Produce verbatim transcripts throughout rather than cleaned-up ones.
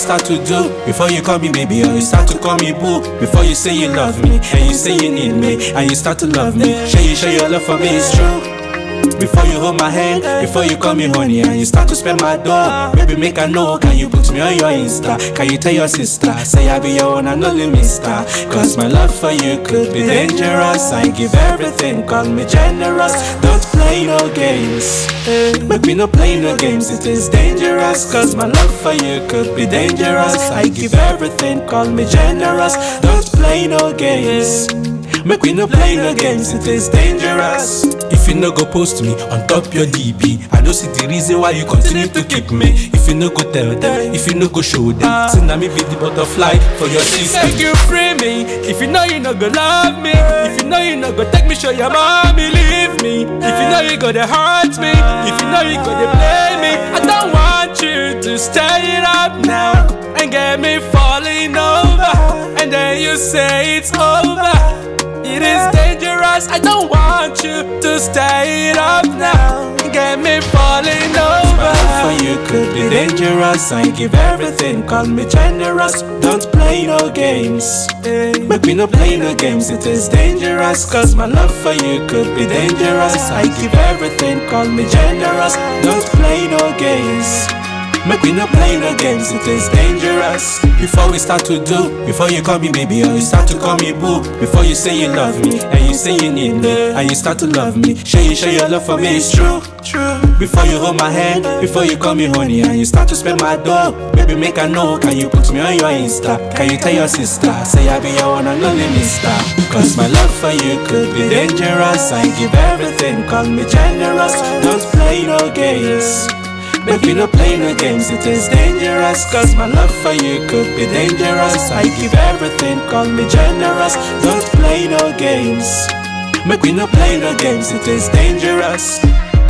start to do, before you call me baby or you start to call me boo, before you say you love me and you say you need me and you start to love me, show you show your love for me is true. Before you hold my hand, before you call me honey and you start to spend my dough, baby make I know, can you put me on your Insta? Can you tell your sister, say I be your one and only mister? Cause my love for you could be dangerous. I give everything, call me generous. Don't play no games, make me no play no games, it is dangerous. Cause my love for you could be dangerous. I give everything, call me generous. Don't play no games, make we no play no games, it is dangerous. If you no go post me on top your D B, I don't see the reason why you continue to keep me. If you no go tell them, if you no go show them, say na me be the butterfly for your system. Make you free me, if you know you no go love me, if you know you no go take me show your mommy leave me, if you know you go to hurt me, if you know you go to play me, I don't want you to stay it up now and get me falling over, and then you say it's over. It is dangerous, I don't want you to stay it up now and get me falling over. My love for you could be dangerous. I give everything, call me generous. Don't play no games, make me no play no games, it is dangerous. Cause my love for you could be dangerous. I give everything, call me generous. Don't play no games, make we no play no games, it is dangerous. Before we start to do, before you call me baby or you start to call me boo, before you say you love me and you say you need me and you start to love me, show you show your love for me is true, true. Before you hold my hand, before you call me honey and you start to spend my dough, baby make I know, can you put me on your Insta? Can you tell your sister, say I be your one and only mister? Cause my love for you could be dangerous. I give everything, call me generous. Don't play no games, make me no play no games, it is dangerous. Cause my love for you could be dangerous. I give everything, call me generous. Don't play no games, make me no play no games, it is dangerous.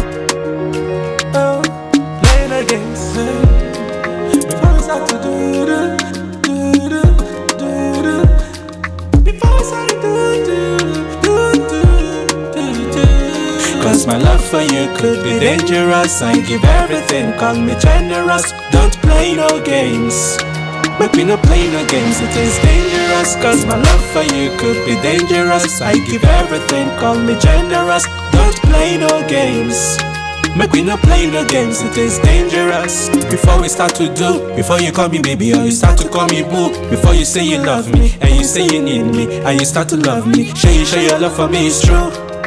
Oh, play no games, before we start to do do do do do do, before we start to do do do do do. Cause my love for you could be dangerous. I give everything, call me generous. Don't play no games, make me no play no games, it is dangerous. Cause my love for you could be dangerous. I give everything, call me generous. Don't play no games, make me no play no games, it is dangerous. Before we start to do, before you call me baby or you start to call me boo, before you say you love me and you say you need me and you start to love me, show you show your love for me is true.